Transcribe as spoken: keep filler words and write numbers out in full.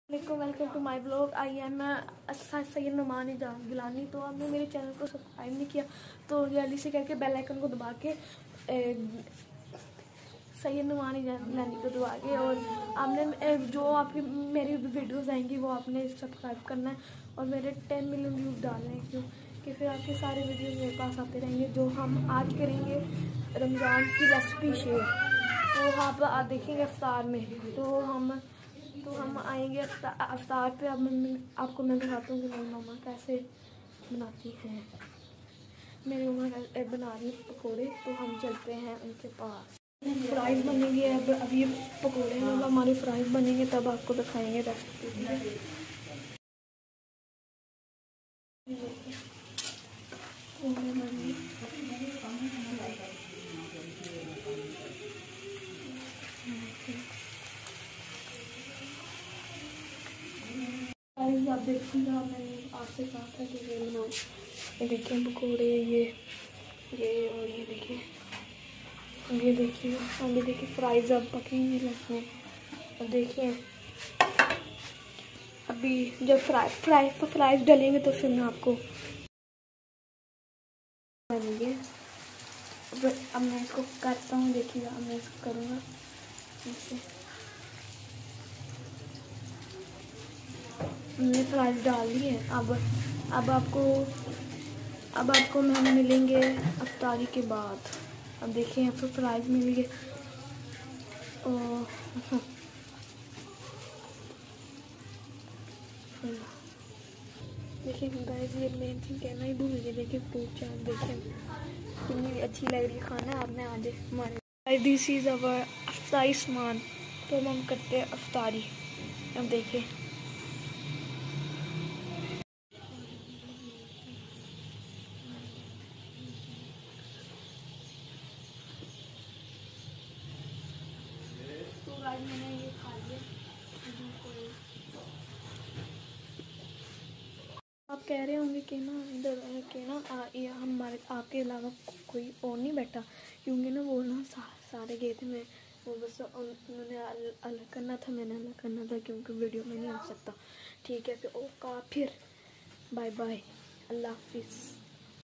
Welcome to my blog. I am Syed Noman Gilani. तो आपने मेरे चैनल को सब्सक्राइब नहीं किया तो जल्दी से करके बेल आइकन को दबा के सैयद नुमान गिलानी को दबा के, और आपने जो आपकी मेरी वीडियोस आएंगी वो आपने सब्सक्राइब करना है और मेरे टेन मिलियन व्यूज़ डालने हैं, क्योंकि फिर आपके सारे वीडियोस मेरे पास आते रहेंगे। जो हम आज करेंगे रमज़ान की रेसिपी शेयर, तो आप देखेंगे अफ्तार में। तो हम तो हम आएंगे अफ्तार पे। अब मैं आपको मैं दिखाता हूँ कि मेरी मम्मा कैसे बनाती हैं। मेरी मम्मा बना रही है पकोड़े, तो हम चलते हैं उनके पास। फ्राइज़ बनेंगे। अब अब ये पकोड़े जब हमारे फ्राइज़ बनेंगे तब आपको दिखाएंगे रेसिपी। आप देखिएगा, मैंने आपसे कहा था कि ये बनाओ। ये देखिए पकौड़े, ये ये और ये देखिए ये देखिए और ये देखिए फ्राइज अब पकेंगे लगे। अब देखिए अभी जब फ्राई फ्राई फ्राइज डलेंगे तो फिर मैं आपको बनेंगे। अब मैं इसको करता हूँ, देखिएगा अब मैं इसको करूँगा इसे। हमने फ्राइज डाल दी है। अब अब आपको अब आपको हम मिलेंगे अफ्तारी के बाद। अब देखिए यहाँ पर फ्राइज मिल गए। देखिए गाइस, ये मेन थिंग कहना ही भूल गई। देखिए फ्रूट चाट देखिए कितनी अच्छी लग रही है। खाना आपने आज हमारे दिस इज़ अवर अफ्तारी सामान। तो हम करते हैं अफ्तारी। अब देखिए तो गाइस मैंने ये खा लिया। आप कह रहे होंगे कि ना इधर के ना आ, ये हमारे आपके अलावा कोई और नहीं बैठा, क्योंकि ना वो ना सा, सारे गए थे। मैं वो बस उन्होंने अलग करना था, मैंने अलग करना था, क्योंकि वीडियो में नहीं आ सकता। ठीक है फिर ओका, फिर बाय बाय, अल्लाह हाफिज़।